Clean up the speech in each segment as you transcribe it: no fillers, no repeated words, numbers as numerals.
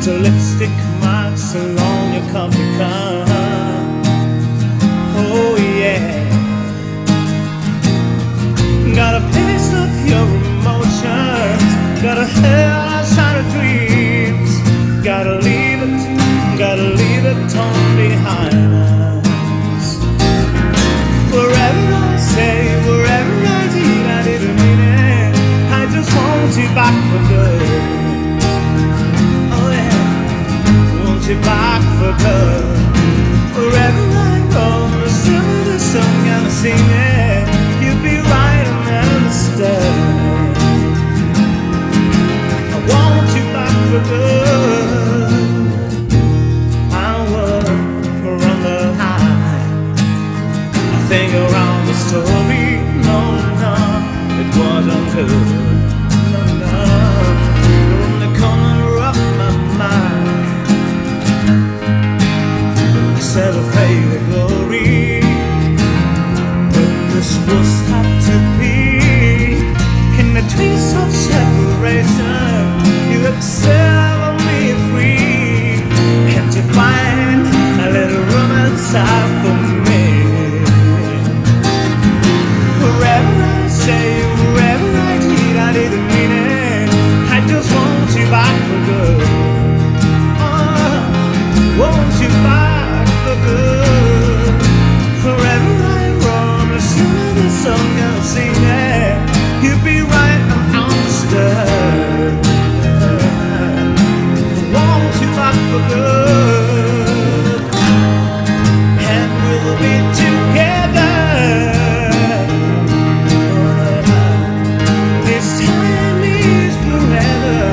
The lipstick marks along your coffee cup. Oh yeah. Got a piece of your emotions, got a hell outside of dreams. Gotta leave it torn behind us. Wherever I say, wherever I did, I didn't mean it. I just want you back for good. Oh yeah, want you back for good. Wherever I go, the sound of the song gonna sing it. You'll be right and understand. I want you back for good. I would run the line. I think around the story. No, no, it wasn't good. No, no, you're in the corner of my mind. Celebrate the glory. But this was have to be. In the twist of separation, you accept me free. Can't you find a little room inside for me? Wherever I say, wherever I did, I didn't mean it. I just want you back for good. Oh, want you back for good. Forever I roam, as soon as the song gonna sing it. You'll be right and understood. Want you back for good, and we'll be together. This time is forever.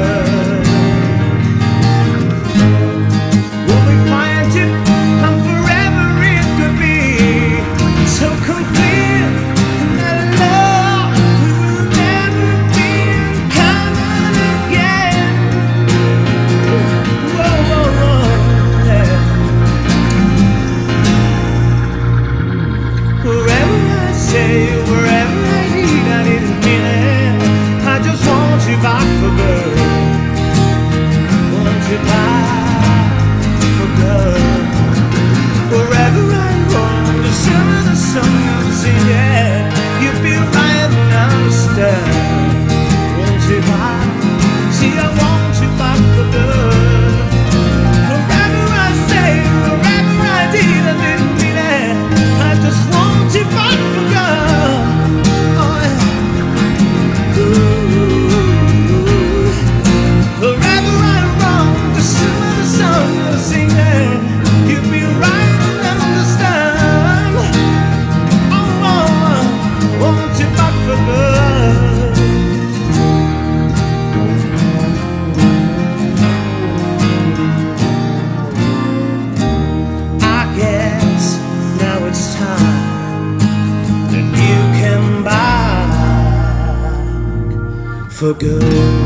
We'll be fighting, and forever it could be so complete. And that love we will never be uncommon again. Whoa, whoa, whoa, yeah. Wherever I say, wherever I need, I didn't mean it. I just want you back for good. Want you back for good. Wherever I roam, the sound of the song I'm singing, you'll be right and understand. Want you back? See, I want you back for good. Wherever I say, wherever I did, I didn't mean it. I just want you back for good. Oh yeah. Ooh. Wherever I roam, the sound of the song I'm singing, you'll be right and understand. Oh, want you back for good. I guess now it's time that you can back for good.